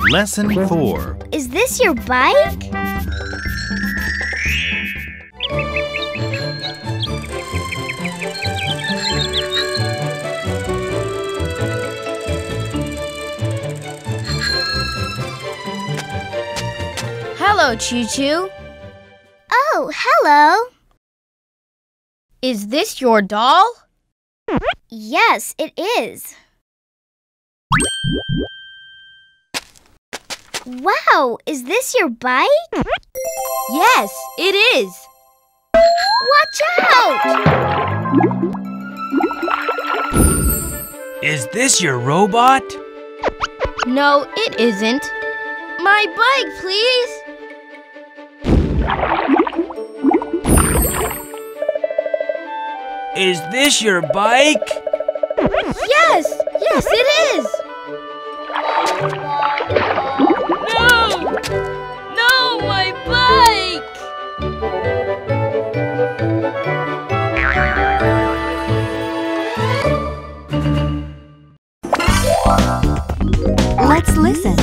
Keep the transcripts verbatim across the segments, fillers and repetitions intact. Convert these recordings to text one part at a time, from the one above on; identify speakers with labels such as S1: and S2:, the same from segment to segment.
S1: Lesson four.
S2: Is this your bike?
S3: Hello, Chuchu.
S2: Oh, hello.
S3: Is this your doll?
S2: Yes, it is. Wow, is this your bike?
S3: Yes, it is.
S2: Watch out!
S4: Is this your robot?
S3: No, it isn't. My bike, please.
S4: Is this your bike?
S3: Yes, yes, it is. No! No, my bike!
S5: Let's listen.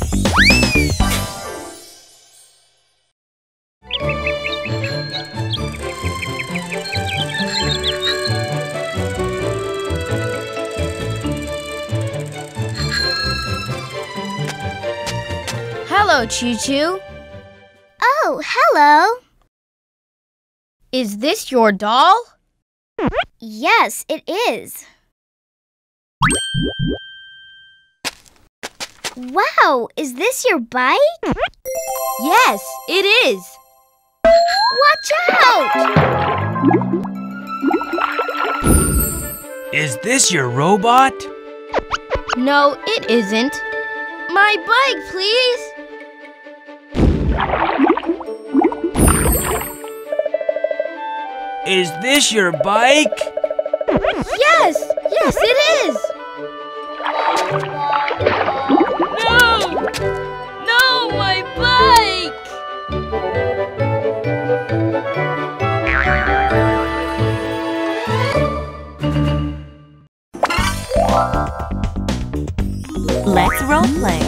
S3: Hello, Chuchu.
S2: Oh, hello.
S3: Is this your doll?
S2: Yes, it is. Wow, is this your bike?
S3: Yes, it is.
S2: Watch out!
S4: Is this your robot?
S3: No, it isn't. My bike, please.
S4: Is this your bike?
S3: Yes, yes, it is. No! No, my bike!
S5: Let's role play.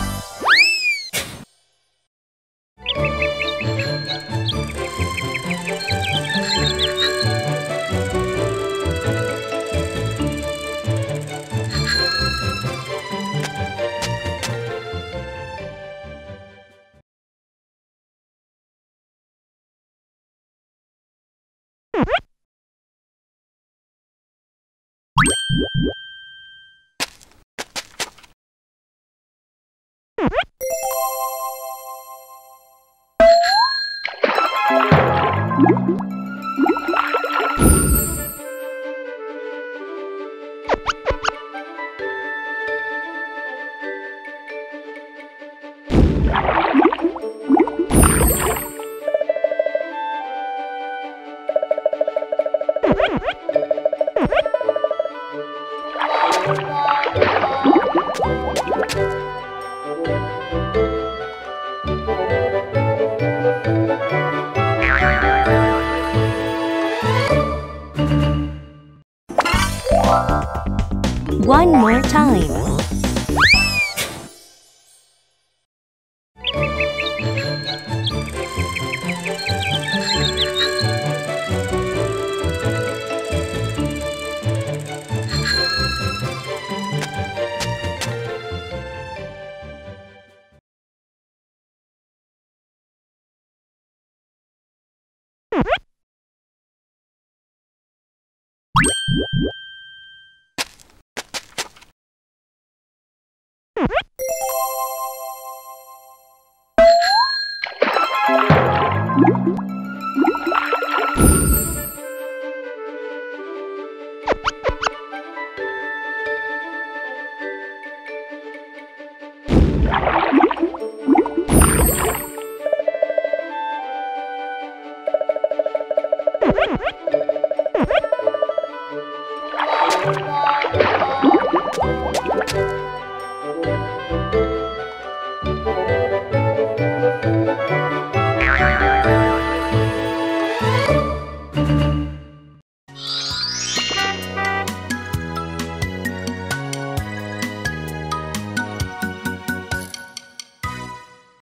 S5: One more time.
S2: Bye.